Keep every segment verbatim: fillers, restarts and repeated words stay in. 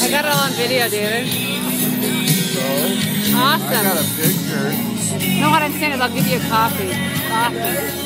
I got it all on video, David. Awesome. I got a picture. No, what I'm saying is I'll give you a copy. Awesome.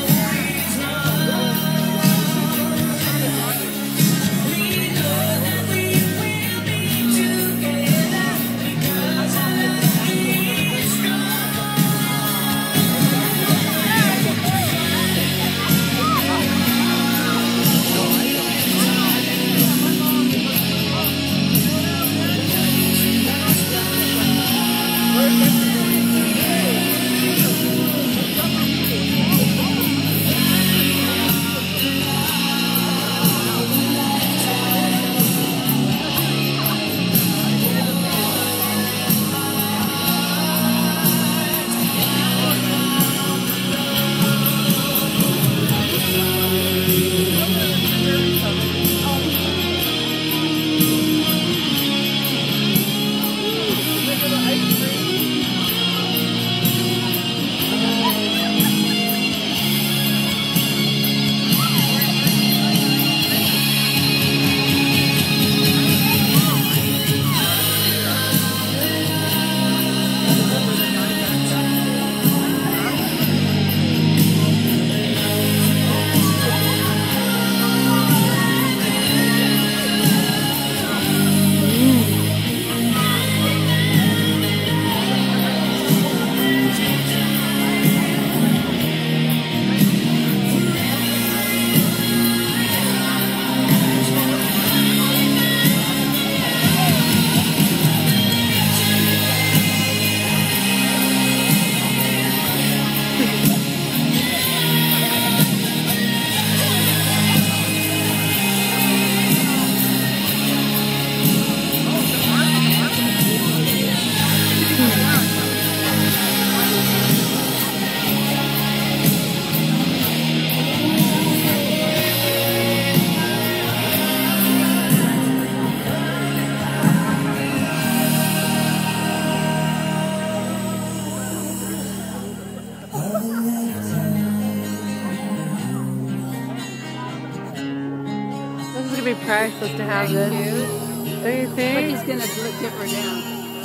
This is gonna be priceless to have this. Don't you think? But he's gonna tip her down.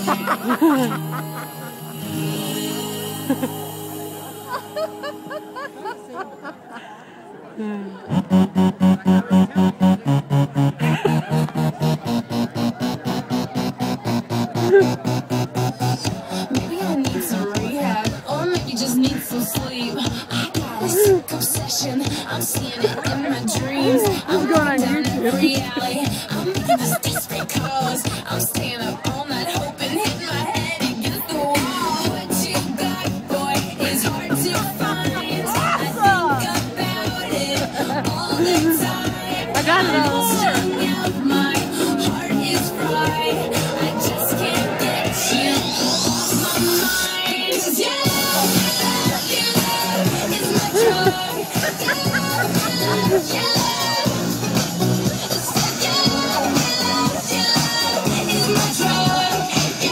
Maybe I need some rehab, or maybe just need some sleep. I got a sick obsession, I'm seeing it in my dreams. I'm going on down YouTube. every alley, I'm making this desperate calls. I'm staying up all night hoping, hitting my head against the wall. What you got, boy, is hard to find. I think about it all the time. I got it all. Strung out, my heart is fried. I just can't get you off my mind. 'Cause you, you is my drug. You, you, it's like you, you is my drug. You,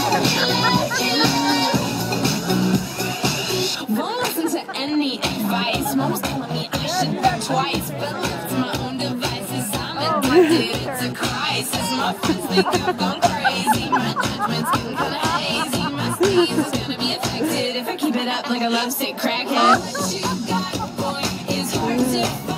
you, you. Won't listen to any advice. Mom was telling me I should think twice, but left to my own devices. I'm addicted, it's a crisis. My friends think I've gone crazy. My judgment's getting kinda hazy. My schemes is gonna be affected if I keep it up like a lovesick crackhead. What you got, boy, is hard to find.